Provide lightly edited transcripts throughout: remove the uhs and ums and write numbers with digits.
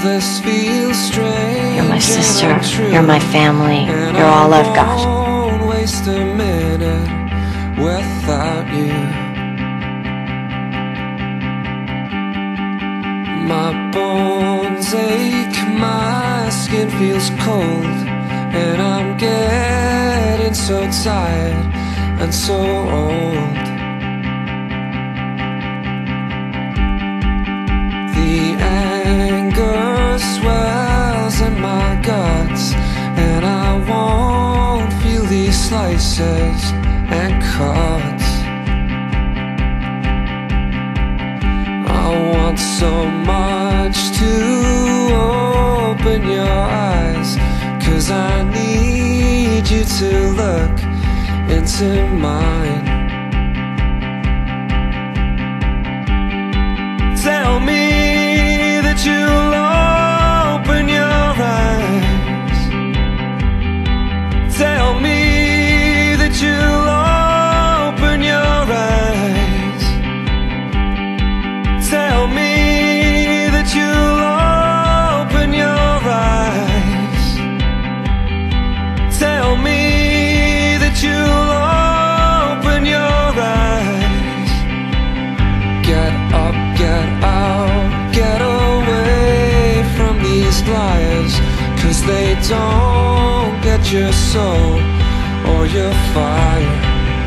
this feels strange. You're my sister, you're my family, you're all I've got. I won't waste a minute without you. My bones ache, my skin feels cold, and I'm getting so tired and so old. The anger swells in my guts, and I won't feel these slices and cuts. I want so much to open your eyes, 'cause I need you to look into mine. Tell me that you'll open your eyes. Tell me that you'll open your eyes. Tell me that you'll open your eyes. Tell me that you'll open your eyes. Get up, get out, get away from these liars, 'cause they don't get your soul or your fire.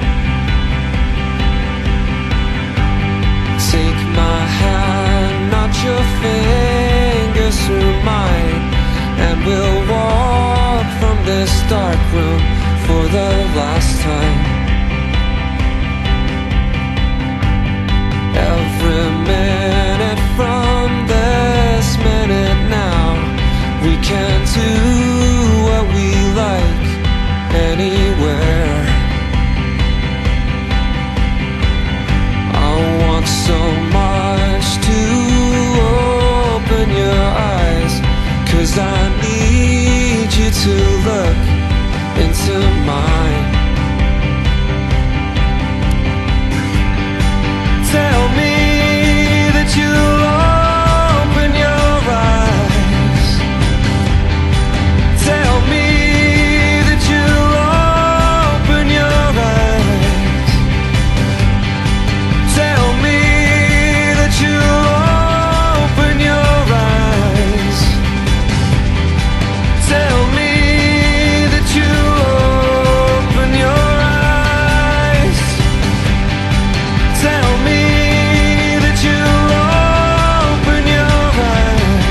Take my hand, not your fingers through mine, and we'll walk from this dark room for the last time. Every minute from this minute now, we can do what we like anywhere. I want so much to open your eyes, 'cause I need you to look into mine. Tell me that you'll open your eyes. Tell me that you'll open your eyes. Tell me that you'll open your eyes. Tell me that you'll open your eyes. Tell me that you'll open your eyes.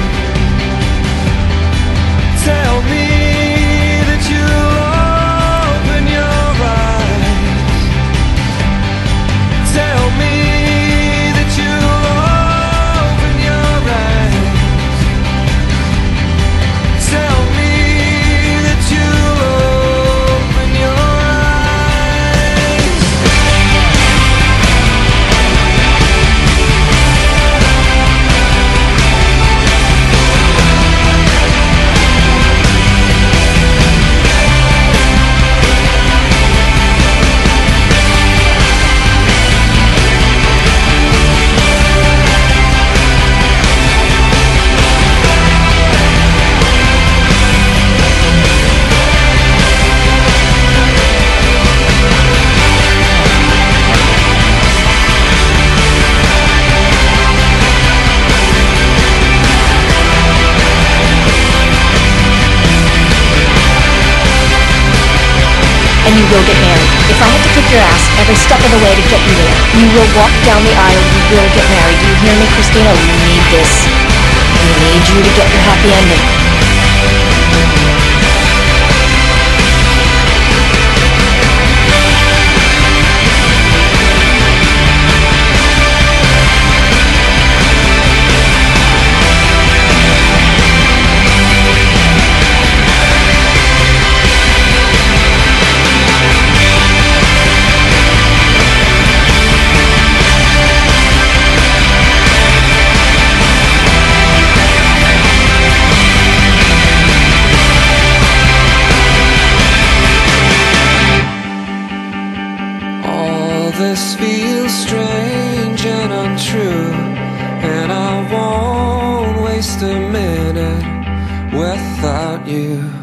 Tell me that you'll open your eyes. Tell me that you'll open your eyes. Tell me that you'll open your eyes. And you will get married. If I have to kick your ass every step of the way to get you there, you will walk down the aisle, you will get married. Do you hear me, Cristina? We need this. We need you to get your happy ending. without you.